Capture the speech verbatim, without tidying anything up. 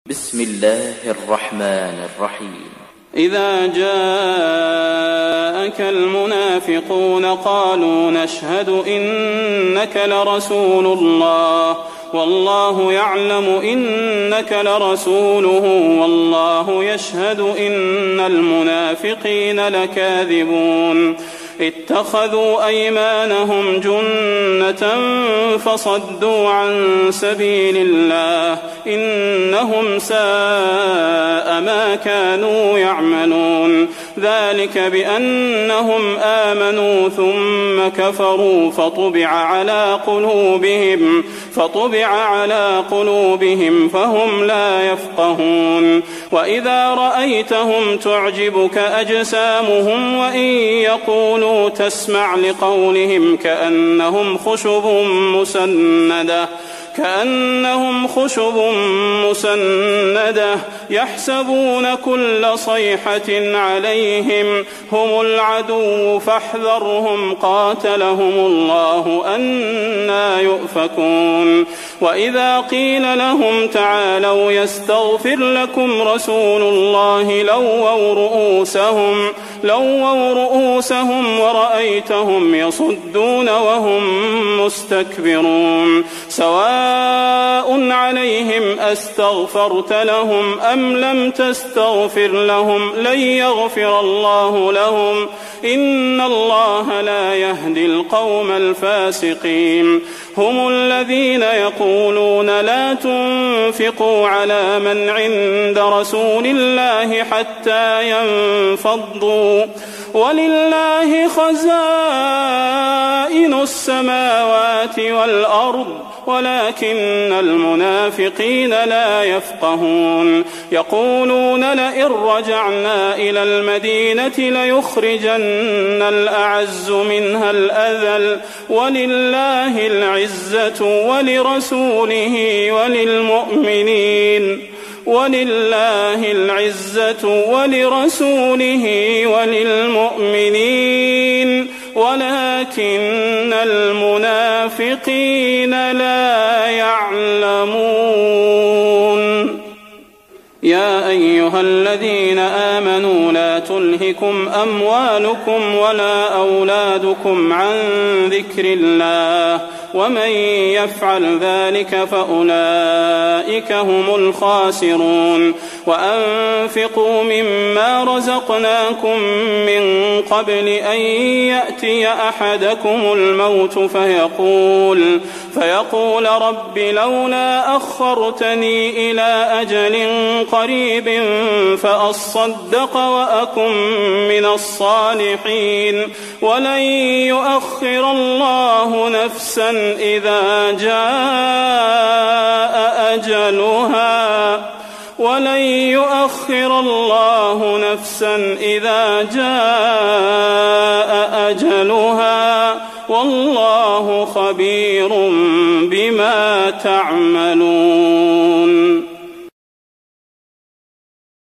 بسم الله الرحمن الرحيم. إذا جاءك المنافقون قالوا نشهد إنك لرسول الله والله يعلم إنك لرسوله والله يشهد إن المنافقين لكاذبون اتخذوا أيمانهم جنة فصدوا عن سبيل الله إنهم ساء ما كانوا يعملون ذلك بأنهم آمنوا ثم كفروا فطبع على قلوبهم فطبع على قلوبهم فهم لا يفقهون وإذا رأيتهم تعجبك أجسامهم وإن يقولوا تسمع لقولهم كأنهم خشب مسندة كأنهم خشب مسندة يحسبون كل صيحة عليهم هم العدو فاحذرهم قاتلهم الله أنى يؤفكون وإذا قيل لهم تعالوا يستغفر لكم رسول الله لووا رؤوسهم لووا رؤوسهم ورأيتهم يصدون وهم مستكبرون سواء عليهم أستغفرت لهم أم لم تستغفر لهم لن يغفر الله لهم إن الله لا يهدي القوم الفاسقين هم الذين يقولون لا تنفقوا على من عند رسول الله حتى ينفضوا ولله خزائن السماوات والأرض ولكن المنافقين لا يفقهون يقولون لئن رجعنا إلى المدينة ليخرجن الأعز منها الأذل ولله العزة ولرسوله وللمؤمنين ولله العزة ولرسوله وللمؤمنين ولكن المنافقين لا يعلمون يا أيها الذين آمنوا لا تلهكم أموالكم ولا أولادكم عن ذكر الله ومن يفعل ذلك فأولئك هم الخاسرون وأنفقوا مما رزقناكم من قبل أن يأتي أحدكم الموت فيقول فيقول رب لولا أخرتني إلى أجل قريب فأصدق وأكن من الصالحين ولن يؤخر الله نفسا إذا جاء أجلها ولن يؤخر الله نفسا إذا جاء أجلها والله خبير بما تعملون.